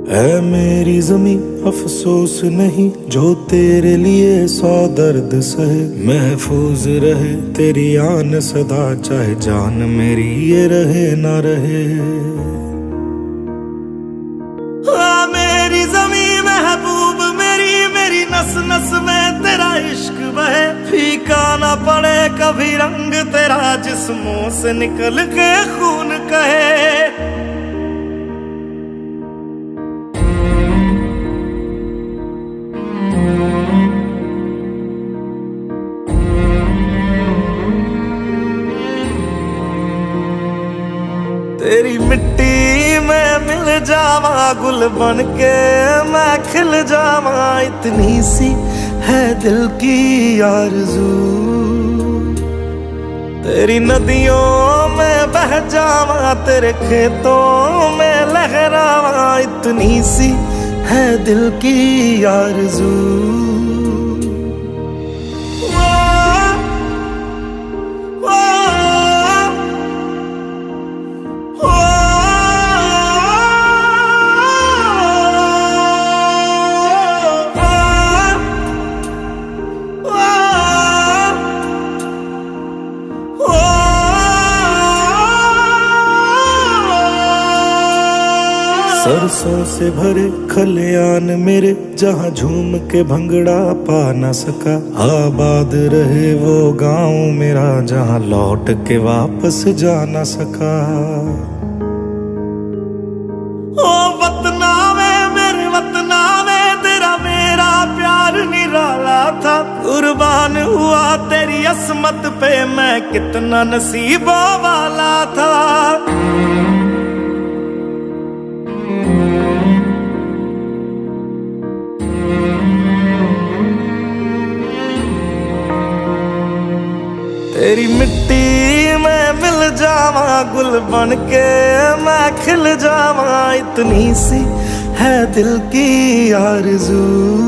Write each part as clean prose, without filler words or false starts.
है मेरी ज़मीं अफसोस नहीं जो तेरे लिए 100 दर्द सहे। महफूज रहे तेरी आन सदा, चाहे जान मेरी ये रहे ना रहे। हाँ मेरी ज़मीं महबूब मेरी, मेरी नस नस में तेरा इश्क बहे। फीका ना पड़े कभी रंग तेरा, जिस्मों से निकल के खून कहे। तेरी मिट्टी में मिल जावा गुल बन के मैं खिल जावा, इतनी सी है दिल की आरज़ू। तेरी नदियों में बह जावा, तेरे खेतों में लहरावा, इतनी सी है दिल की आरज़ू। सरसों से भरे खलियान मेरे, जहाँ झूम के भंगड़ा पा न सका। आबाद रहे वो गांव मेरा, जहाँ लौट के वापस जा न सका। ओ वतना में मेरे वतना में तेरा मेरा प्यार निराला था। कुर्बान हुआ तेरी असमत पे मैं, कितना नसीबों वाला था। तेरी मिट्टी में मिल जावा गुल बन के मैं खिल जावा, इतनी सी है दिल की आरज़ू।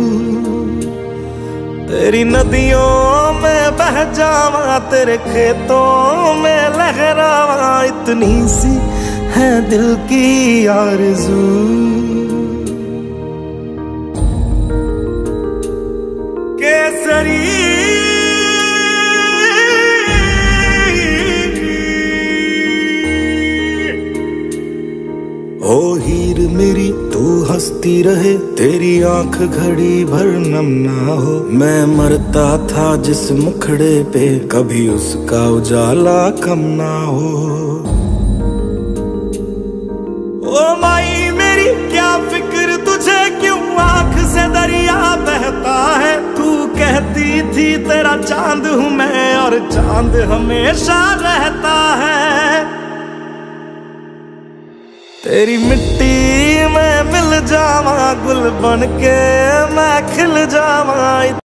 तेरी नदियों में बह जावा, तेरे खेतों में लहरावा, इतनी सी है दिल की आरज़ू। केसरी ओ हीर मेरी तू हंसती रहे, तेरी आंख घड़ी भर नम ना हो। मैं मरता था जिस मुखड़े पे, कभी उसका उजाला कम ना हो। ओ माई मेरी क्या फिक्र तुझे, क्यों आंख से दरिया बहता है। तू कहती थी तेरा चांद हूँ मैं, और चांद हमेशा रहता है। तेरी मिट्टी में मिल जावा गुल बन के मैं खिल जावा।